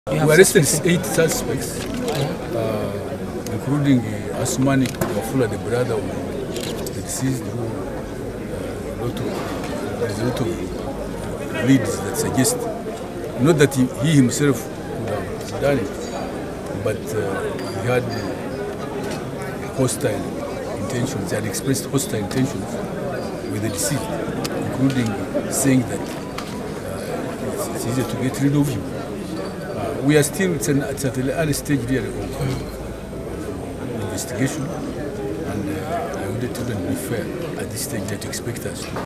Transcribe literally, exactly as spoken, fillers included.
We arrested eight suspects, uh, including uh, Asmani Wafula, the brother of the deceased, who uh, lot of, there's a lot of leads that suggest, not that he, he himself would have done it, but uh, he had hostile intentions, he had expressed hostile intentions with the deceased, including saying that uh, it's, it's easier to get rid of you. We are still it's an, it's at an early stage really of investigation, and uh, I wouldn't even be fair at this stage that you expect us to